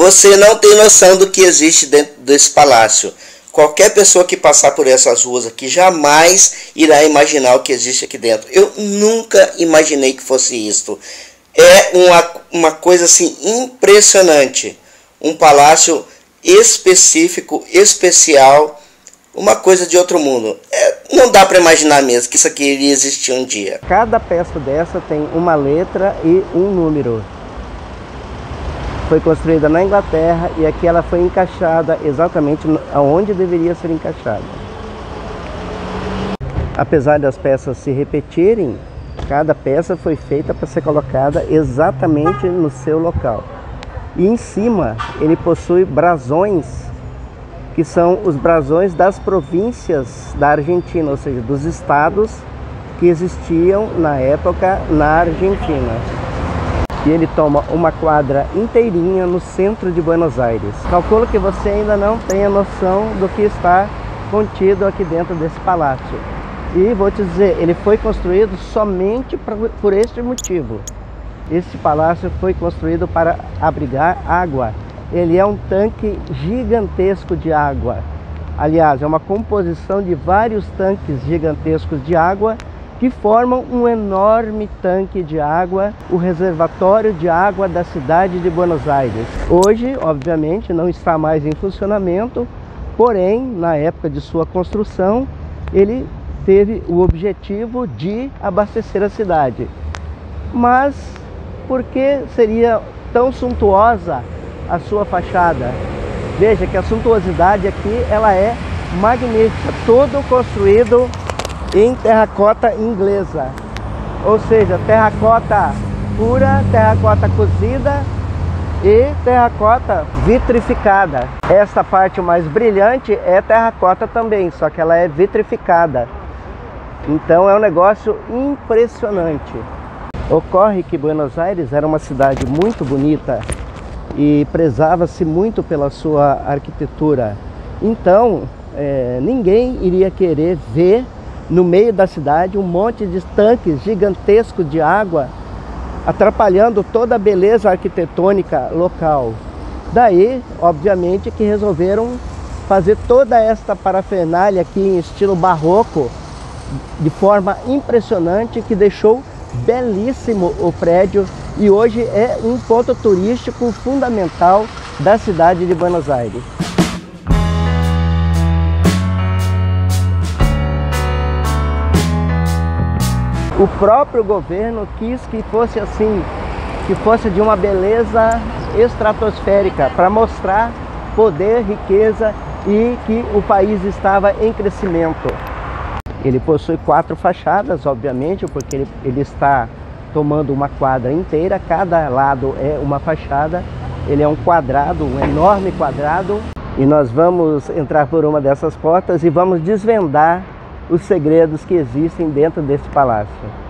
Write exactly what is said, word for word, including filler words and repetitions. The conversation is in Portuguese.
Você não tem noção do que existe dentro desse palácio. Qualquer pessoa que passar por essas ruas aqui jamais irá imaginar o que existe aqui dentro. Eu nunca imaginei que fosse isto. É uma, uma coisa assim impressionante. Um palácio específico, especial, uma coisa de outro mundo. É, não dá para imaginar mesmo que isso aqui iria existir um dia. Cada peça dessa tem uma letra e um número. Foi construída na Inglaterra e aqui ela foi encaixada exatamente aonde deveria ser encaixada. Apesar das peças se repetirem, cada peça foi feita para ser colocada exatamente no seu local. E em cima ele possui brasões, que são os brasões das províncias da Argentina, ou seja, dos estados que existiam na época na Argentina. E ele toma uma quadra inteirinha no centro de Buenos Aires. Calculo que você ainda não tenha noção do que está contido aqui dentro desse palácio. E vou te dizer, ele foi construído somente por este motivo. Este palácio foi construído para abrigar água. Ele é um tanque gigantesco de água. Aliás, é uma composição de vários tanques gigantescos de água que formam um enorme tanque de água, o reservatório de água da cidade de Buenos Aires. Hoje, obviamente, não está mais em funcionamento, porém, na época de sua construção, ele teve o objetivo de abastecer a cidade. Mas, por que seria tão suntuosa a sua fachada? Veja que a suntuosidade aqui, ela é magnífica, todo construído em terracota inglesa, ou seja, terracota pura, terracota cozida e terracota vitrificada. Esta parte mais brilhante é terracota também, só que ela é vitrificada. Então é um negócio impressionante. Ocorre que Buenos Aires era uma cidade muito bonita e prezava-se muito pela sua arquitetura. Então é, ninguém iria querer ver no meio da cidade um monte de tanques gigantescos de água atrapalhando toda a beleza arquitetônica local. Daí, obviamente, que resolveram fazer toda esta parafernália aqui em estilo barroco de forma impressionante, que deixou belíssimo o prédio e hoje é um ponto turístico fundamental da cidade de Buenos Aires. O próprio governo quis que fosse assim, que fosse de uma beleza estratosférica, para mostrar poder, riqueza e que o país estava em crescimento. Ele possui quatro fachadas, obviamente, porque ele, ele está tomando uma quadra inteira, cada lado é uma fachada, ele é um quadrado, um enorme quadrado, e nós vamos entrar por uma dessas portas e vamos desvendar os segredos que existem dentro desse palácio.